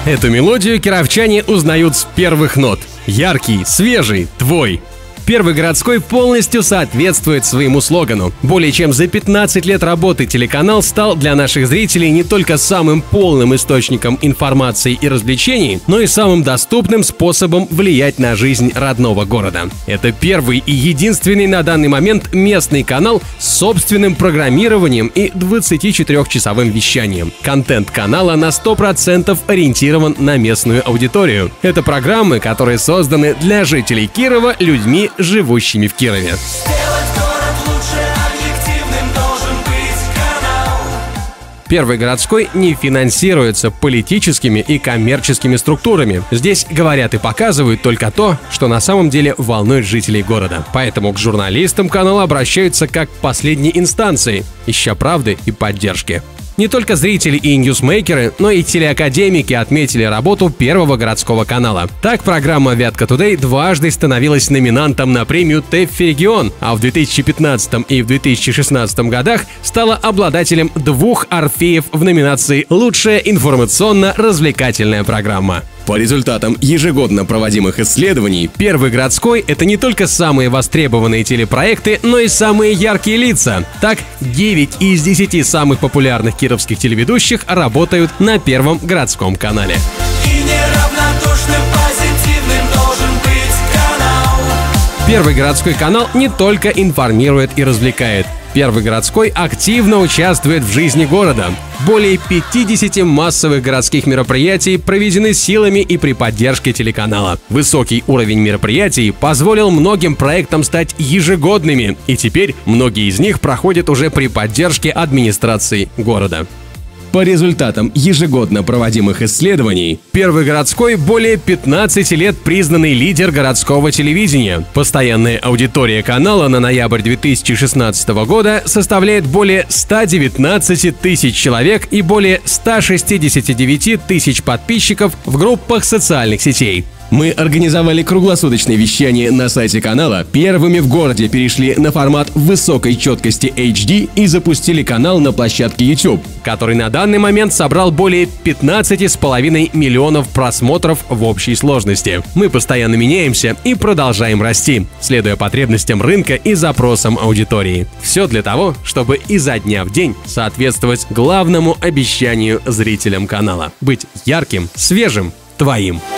Эту мелодию кировчане узнают с первых нот. Яркий, свежий, твой. Первый городской полностью соответствует своему слогану. Более чем за 15 лет работы телеканал стал для наших зрителей не только самым полным источником информации и развлечений, но и самым доступным способом влиять на жизнь родного города. Это первый и единственный на данный момент местный канал с собственным программированием и 24-часовым вещанием. Контент канала на 100% ориентирован на местную аудиторию. Это программы, которые созданы для жителей Кирова людьми, живущими в Кирове. Первый городской не финансируется политическими и коммерческими структурами. Здесь говорят и показывают только то, что на самом деле волнует жителей города. Поэтому к журналистам канала обращаются как к последней инстанции, ища правды и поддержки. Не только зрители и ньюсмейкеры, но и телеакадемики отметили работу Первого городского канала. Так, программа «Вятка Тудей» дважды становилась номинантом на премию ТЭФФИ Регион, а в 2015 и в 2016 годах стала обладателем 2 «Орфеев» в номинации «Лучшая информационно-развлекательная программа». По результатам ежегодно проводимых исследований, Первый городской — это не только самые востребованные телепроекты, но и самые яркие лица. Так, 9 из 10 самых популярных кировских телеведущих работают на Первом городском канале. Первый городской канал не только информирует и развлекает. Первый городской активно участвует в жизни города. Более 50 массовых городских мероприятий проведены силами и при поддержке телеканала. Высокий уровень мероприятий позволил многим проектам стать ежегодными, и теперь многие из них проходят уже при поддержке администрации города. По результатам ежегодно проводимых исследований, Первый городской более 15 лет признанный лидер городского телевидения. Постоянная аудитория канала на ноябрь 2016 года составляет более 119 тысяч человек и более 169 тысяч подписчиков в группах социальных сетей. Мы организовали круглосуточное вещание на сайте канала, первыми в городе перешли на формат высокой четкости HD и запустили канал на площадке YouTube, который на данный момент собрал более 15,5 миллионов просмотров в общей сложности. Мы постоянно меняемся и продолжаем расти, следуя потребностям рынка и запросам аудитории. Все для того, чтобы изо дня в день соответствовать главному обещанию зрителям канала – быть ярким, свежим, твоим.